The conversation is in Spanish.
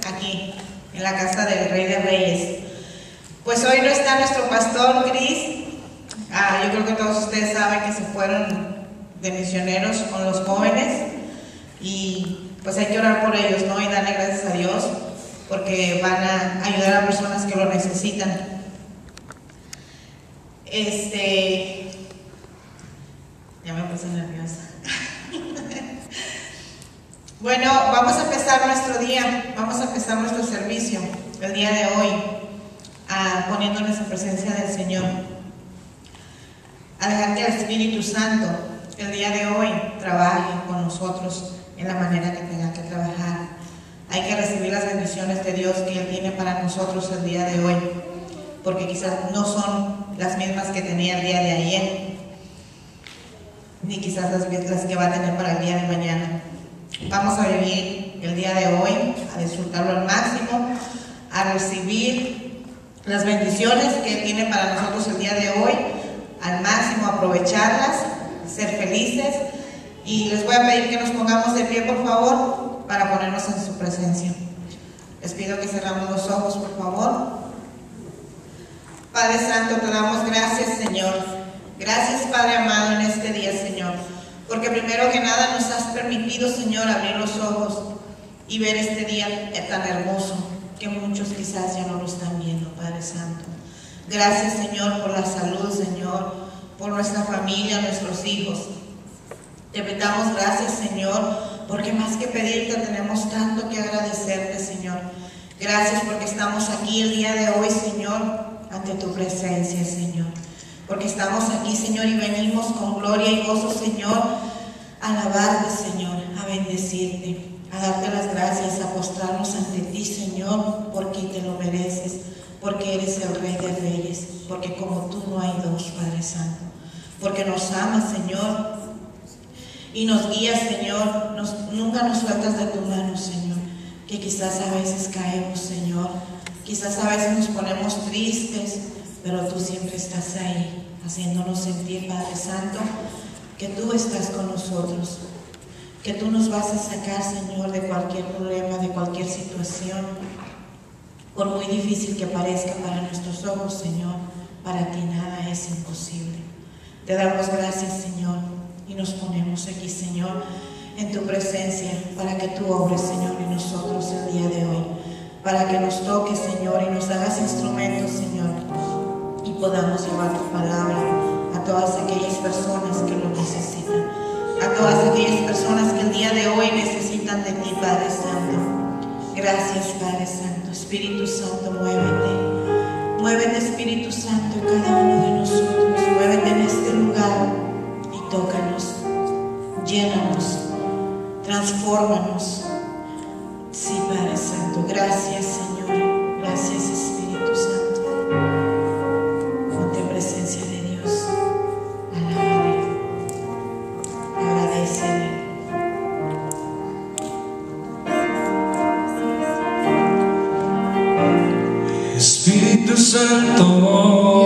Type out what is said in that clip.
aquí en la casa del Rey de Reyes. Pues hoy no está nuestro pastor Cris. Yo creo que todos ustedes saben que se fueron de misioneros con los jóvenes y pues hay que orar por ellos, ¿no? Y darle gracias a Dios porque van a ayudar a personas que lo necesitan. Ya me puse nerviosa. Bueno, vamos a empezar nuestro día, vamos a empezar nuestro servicio el día de hoy, poniéndonos en presencia del Señor. A dejar que el Espíritu Santo el día de hoy trabaje con nosotros en la manera que tenga que trabajar. Hay que recibir las bendiciones de Dios que Él tiene para nosotros el día de hoy, porque quizás no son las mismas que tenía el día de ayer, ni quizás las que va a tener para el día de mañana. Vamos a vivir el día de hoy, a disfrutarlo al máximo, a recibir las bendiciones que Él tiene para nosotros el día de hoy, al máximo, aprovecharlas, ser felices. Y les voy a pedir que nos pongamos de pie, por favor, para ponernos en su presencia. Les pido que cerramos los ojos, por favor. Padre Santo, te damos gracias, Señor. Gracias, Padre amado, en este día, Señor, porque primero que nada nos has permitido, Señor, abrir los ojos y ver este día tan hermoso que muchos quizás ya no lo están viendo, Padre Santo. Gracias, Señor, por la salud, Señor, por nuestra familia, nuestros hijos. Te damos gracias, Señor, porque más que pedirte tenemos tanto que agradecerte, Señor. Gracias porque estamos aquí el día de hoy, Señor, ante tu presencia, Señor. Porque estamos aquí, Señor, y venimos con gloria y gozo, Señor, a alabarte, Señor, a bendecirte, a darte las gracias, a postrarnos ante ti, Señor, porque te lo mereces, porque eres el Rey de Reyes, porque como tú no hay dos, Padre Santo, porque nos amas, Señor, y nos guías, Señor, nunca nos sueltas de tu mano, Señor, que quizás a veces caemos, Señor, quizás a veces nos ponemos tristes, pero tú siempre estás ahí, haciéndonos sentir, Padre Santo, que tú estás con nosotros, que tú nos vas a sacar, Señor, de cualquier problema, de cualquier situación, por muy difícil que parezca para nuestros ojos, Señor, para ti nada es imposible. Te damos gracias, Señor, y nos ponemos aquí, Señor, en tu presencia, para que tú obres, Señor, en nosotros el día de hoy, para que nos toques, Señor, y nos hagas instrumentos, Señor, y podamos llevar tu palabra a todas aquellas personas que lo necesitan, a todas aquellas personas que el día de hoy necesitan de ti, Padre Santo. Gracias, Padre Santo. Espíritu Santo, muévete. Muévete, Espíritu Santo, en cada uno de nosotros. Muévete en este lugar y tócanos, llénanos, transfórmanos. Sí, Padre Santo. Gracias, Señor. Gracias, Espíritu Santo. Ponte en presencia de Dios. Alábale. Agradecele. Espíritu Santo,